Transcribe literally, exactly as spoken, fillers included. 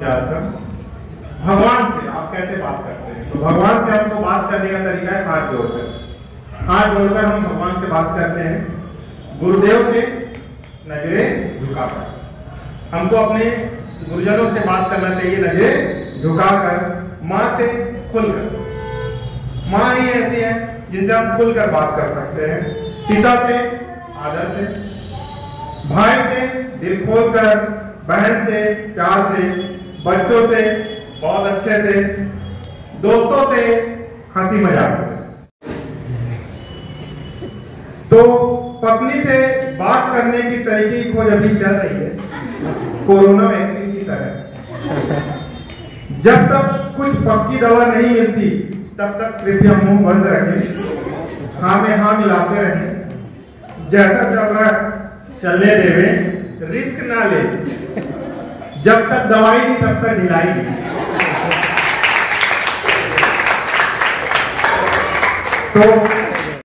भगवान से आप कैसे बात करते हैं? तो भगवान से हमको बात करने का तरीका है हाथ जोड़कर। हाथ जोड़कर हम भगवान से बात करते हैं। गुरुदेव से नजरें झुकाकर। हमको अपने गुरुजनों से बात करना चाहिए नजरें झुकाकर। माँ से खुलकर। माँ ही ऐसी है जिनसे हम खुलकर बात कर सकते हैं। पिता से आदर से, भाई से दिल खोलकर, बहन से प्यार से, बच्चों से बहुत अच्छे से, दोस्तों से हंसी मजाक से। तो पत्नी से बात करने की तरीके की खोज अभी चल रही है, कोरोना वैक्सीन की तरह। जब तक कुछ पक्की दवा नहीं मिलती तब तक कृपया मुंह बंद रखें, हाँ में हाँ मिलाते रहें। जैसा चल रहा है चलने देवे, रिस्क ना ले। जब तक दवाई नहीं तब तक ढिलाई नहीं। तो